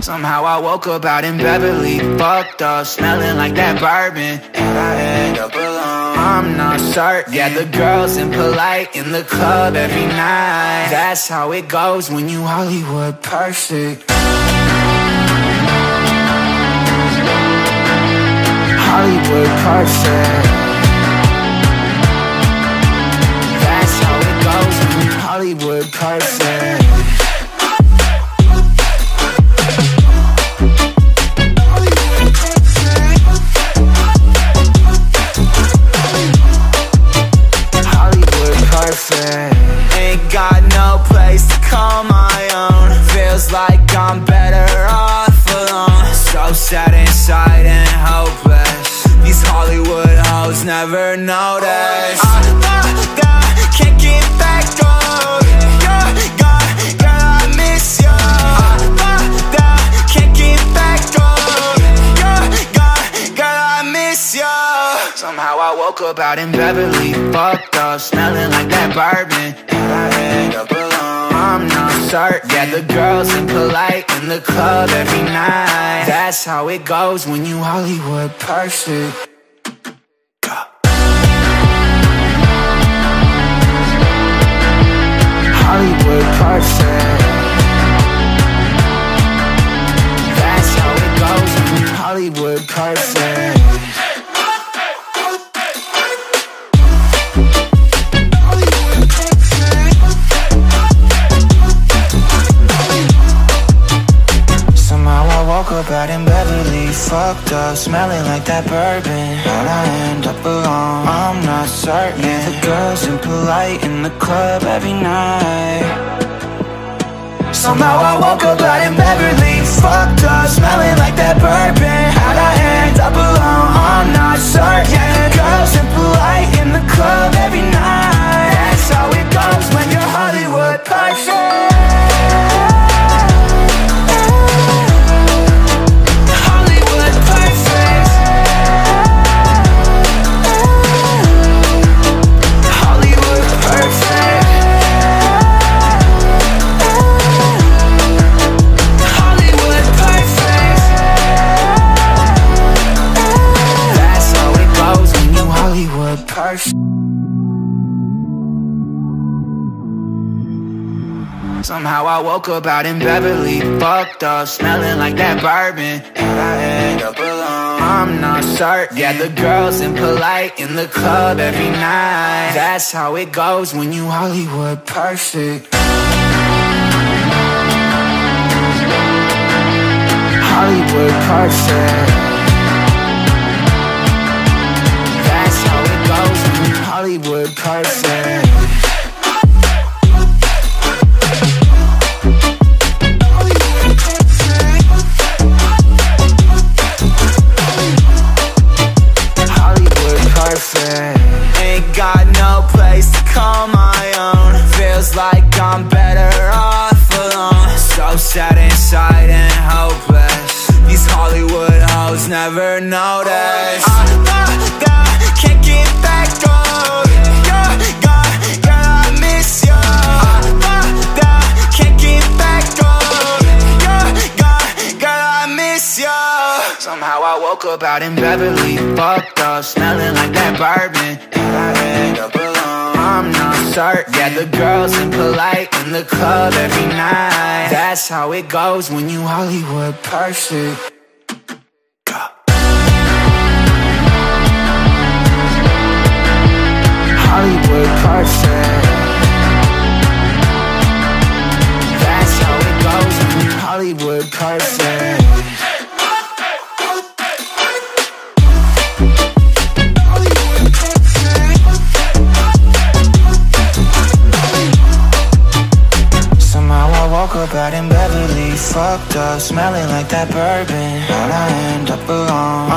Somehow I woke up out in Beverly, fucked up, smelling like that bourbon, and I end up alone. I'm not certain. Yeah, the girls impolite in the club every night. That's how it goes when you Hollywood perfect. Hollywood perfect. That's how it goes when you Hollywood perfect. Ain't got no place to call my own. Feels like I'm better off alone. So sad inside and hopeless. These Hollywood hoes never notice. I can't get back on. Girl, I miss you. Can't get back on. Girl, I miss you. Somehow I woke up out in Beverly, fucked up, smelling like that bourbon, and I end up alone. I'm not certain. Yeah, the girls impolite in the club every night. That's how it goes when you Hollywood perfect. Hollywood perfect. That's how it goes when you Hollywood perfect. Woke up out in Beverly, fucked up, smelling like that bourbon, and I end up alone. I'm not certain. Yeah, the girls impolite in the club every night. Somehow I woke up out in Beverly, fucked up, smelling like that bourbon, and I end up alone. I'm not certain. Yeah, the girls impolite in the club every night. That's how it goes when you're Hollywood perfect. Somehow I woke up out in Beverly, fucked up, smelling like that bourbon, and I end up alone. I'm not certain. Yeah, the girls impolite in the club every night. That's how it goes when you Hollywood perfect. Hollywood perfect. That's how it goes when you Hollywood perfect. Ain't got no place to call my own. Feels like I'm better off alone. So sad inside and hopeless. These Hollywood hoes never notice. I can't get back on. Girl, I miss you. Can't get back on. Girl, I miss you. Somehow I woke up out in Beverly, fucked up, smelling like that bourbon, and I end up alone. I'm not certain. Yeah, the girls impolite in the club every night. That's how it goes when you Hollywood perfect. Hollywood perfect. That's how it goes when you Hollywood perfect. Woke up out in Beverly, fucked up, smelling like that bourbon, and I end up alone.